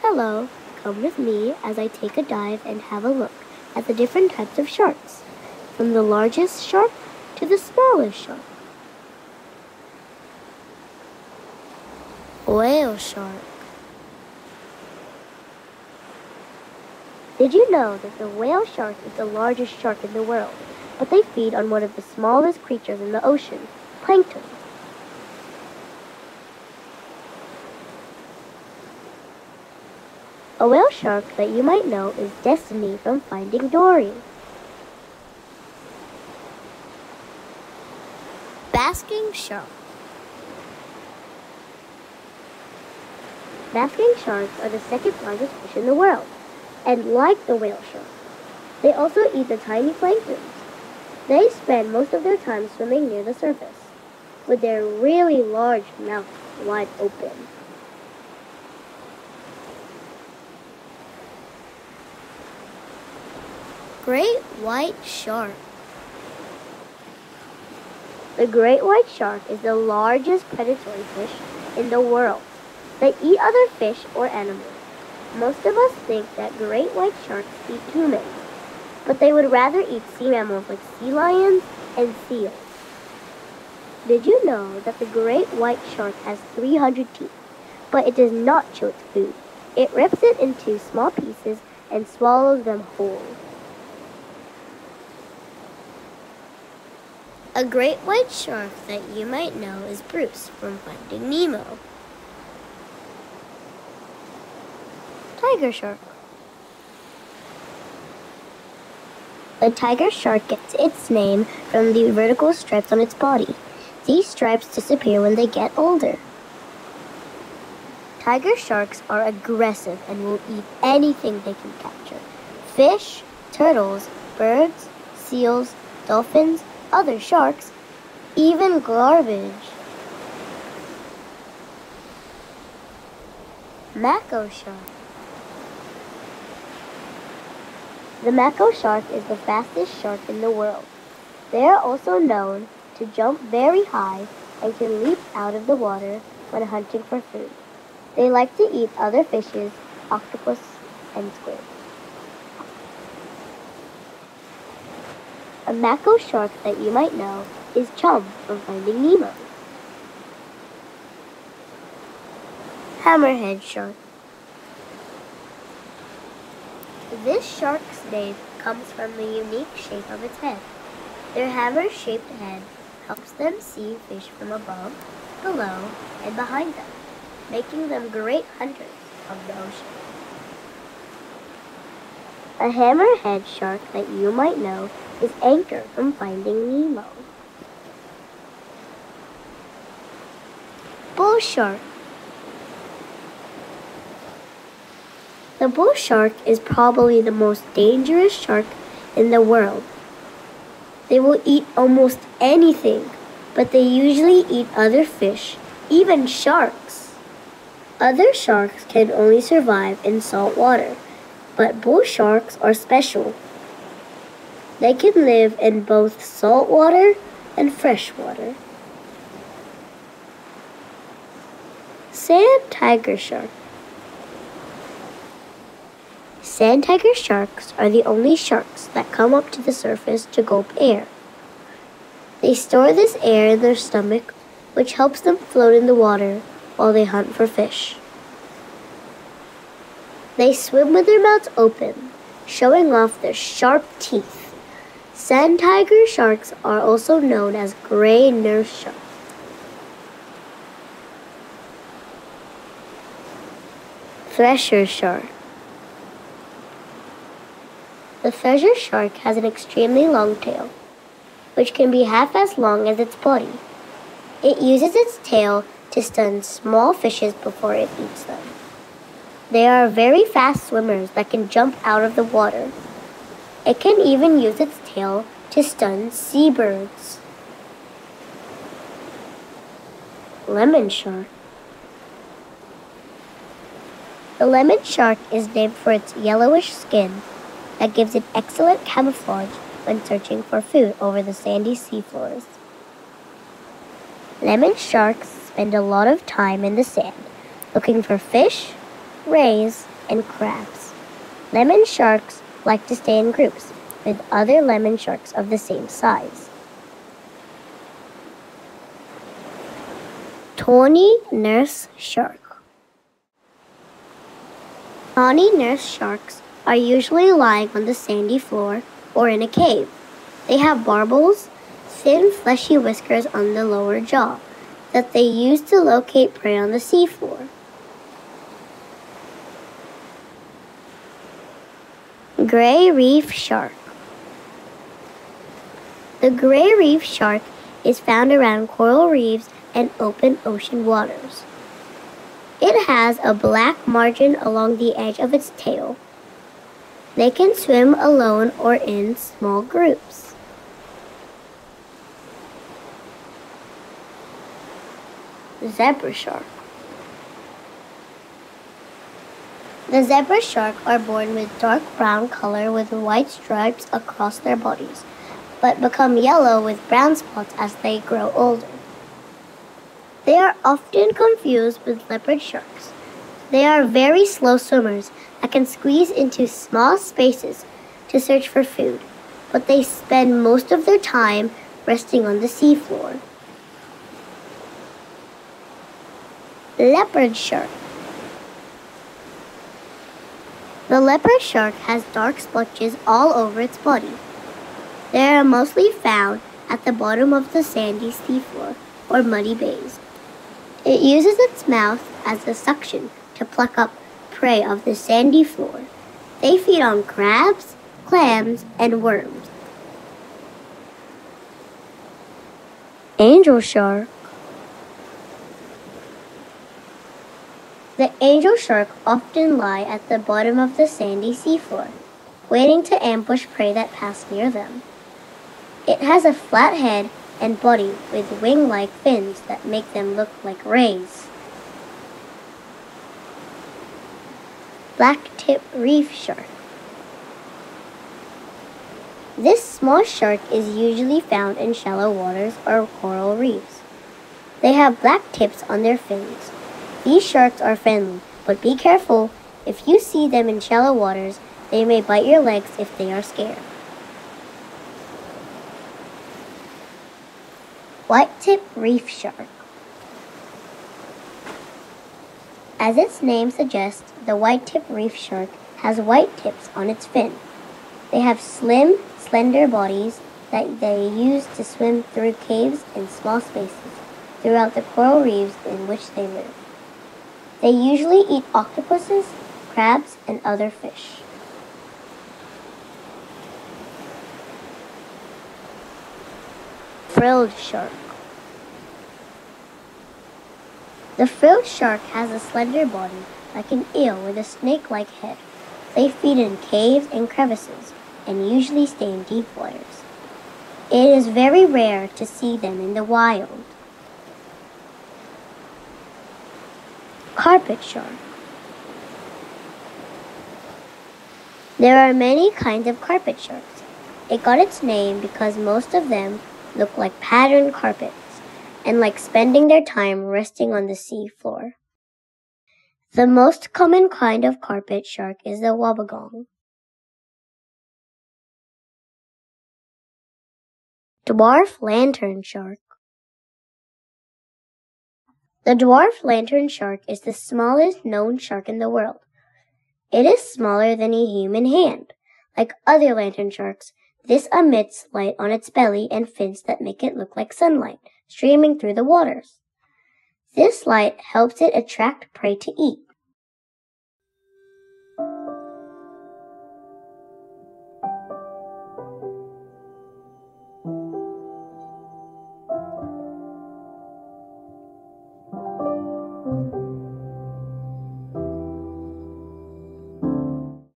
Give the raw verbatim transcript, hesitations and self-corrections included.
Hello, come with me as I take a dive and have a look at the different types of sharks, from the largest shark to the smallest shark. Whale shark. Did you know that the whale shark is the largest shark in the world, but they feed on one of the smallest creatures in the ocean, plankton? A whale shark that you might know is Destiny from Finding Dory. Basking shark. Basking sharks are the second largest fish in the world, and like the whale shark, they also eat the tiny planktons. They spend most of their time swimming near the surface, with their really large mouths wide open. Great white shark. The great white shark is the largest predatory fish in the world. They eat other fish or animals. Most of us think that great white sharks eat humans, but they would rather eat sea mammals like sea lions and seals. Did you know that the great white shark has three hundred teeth, but it does not chew its food? It rips it into small pieces and swallows them whole. A great white shark that you might know is Bruce from Finding Nemo. Tiger shark. The tiger shark gets its name from the vertical stripes on its body. These stripes disappear when they get older. Tiger sharks are aggressive and will eat anything they can capture. Fish, turtles, birds, seals, dolphins, other sharks, even garbage. Mako shark. The mako shark is the fastest shark in the world. They are also known to jump very high and can leap out of the water when hunting for food. They like to eat other fishes, octopus, and squid. A mako shark that you might know is Chum from Finding Nemo. Hammerhead shark. This shark's name comes from the unique shape of its head. Their hammer-shaped head helps them see fish from above, below, and behind them, making them great hunters of the ocean. A hammerhead shark that you might know is Anchor from Finding Nemo. Bull shark. The bull shark is probably the most dangerous shark in the world. They will eat almost anything, but they usually eat other fish, even sharks. Other sharks can only survive in salt water, but bull sharks are special. They can live in both salt water and fresh water. Sand tiger shark. Sand tiger sharks are the only sharks that come up to the surface to gulp air. They store this air in their stomach, which helps them float in the water while they hunt for fish. They swim with their mouths open, showing off their sharp teeth. Sand tiger sharks are also known as gray nurse sharks. Thresher shark. The thresher shark has an extremely long tail, which can be half as long as its body. It uses its tail to stun small fishes before it eats them. They are very fast swimmers that can jump out of the water. It can even use its tail to stun seabirds. Lemon shark. The lemon shark is named for its yellowish skin that gives it excellent camouflage when searching for food over the sandy seafloors. Lemon sharks spend a lot of time in the sand, looking for fish, rays, and crabs. Lemon sharks like to stay in groups with other lemon sharks of the same size. Tawny nurse shark. Tawny nurse sharks are usually lying on the sandy floor or in a cave. They have barbels, thin fleshy whiskers on the lower jaw that they use to locate prey on the seafloor. Gray reef shark. The gray reef shark is found around coral reefs and open ocean waters. It has a black margin along the edge of its tail. They can swim alone or in small groups. Zebra shark. The zebra shark are born with dark brown color with white stripes across their bodies, but become yellow with brown spots as they grow older. They are often confused with leopard sharks. They are very slow swimmers that can squeeze into small spaces to search for food, but they spend most of their time resting on the seafloor. Leopard shark. The leopard shark has dark splotches all over its body. They are mostly found at the bottom of the sandy seafloor or muddy bays. It uses its mouth as a suction to pluck up prey of the sandy floor. They feed on crabs, clams, and worms. Angel shark. The angel shark often lie at the bottom of the sandy seafloor, waiting to ambush prey that pass near them. It has a flat head and body with wing-like fins that make them look like rays. Blacktip reef shark. This small shark is usually found in shallow waters or coral reefs. They have black tips on their fins. These sharks are friendly, but be careful. If you see them in shallow waters, they may bite your legs if they are scared. Whitetip reef shark. As its name suggests, the whitetip reef shark has white tips on its fin. They have slim, slender bodies that they use to swim through caves and small spaces throughout the coral reefs in which they live. They usually eat octopuses, crabs, and other fish. Frilled shark. The frilled shark has a slender body like an eel with a snake-like head. They feed in caves and crevices and usually stay in deep waters. It is very rare to see them in the wild. Carpet shark. There are many kinds of carpet sharks. It got its name because most of them look like patterned carpets and like spending their time resting on the sea floor. The most common kind of carpet shark is the wobbegong. Dwarf lantern shark. The dwarf lantern shark is the smallest known shark in the world. It is smaller than a human hand. Like other lantern sharks, this emits light on its belly and fins that make it look like sunlight streaming through the waters. This light helps it attract prey to eat.